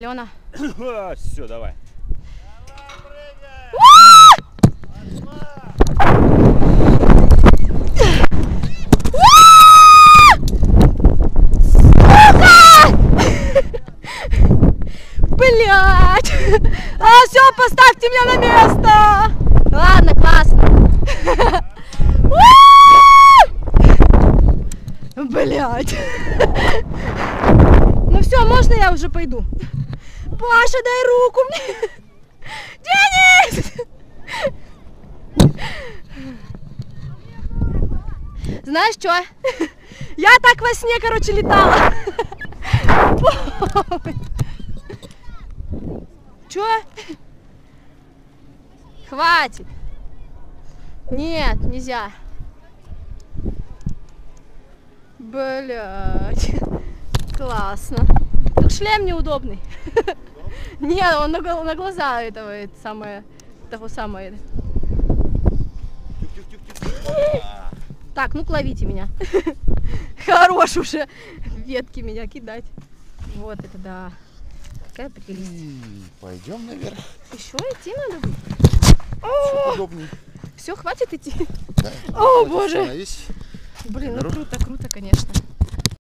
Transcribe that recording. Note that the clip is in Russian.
Лена. Все, давай. Блять! Все, поставьте меня на место! Ладно, классно. Блять! Ну все, можно я уже пойду? Паша, дай руку мне! Денис! Знаешь что? Я так во сне, короче, летала. Чё? Хватит. Нет, нельзя. Блять. Классно. Только шлем неудобный. Нет, он на глаза этого того самого. Так, ну-ка ловите меня. Хорош уже ветки меня кидать. Вот это да. Какая прелесть. Пойдем наверх. Еще идти надо будет? Удобней. Все, хватит идти? Да. О, боже. Становись. Блин, ну круто, конечно.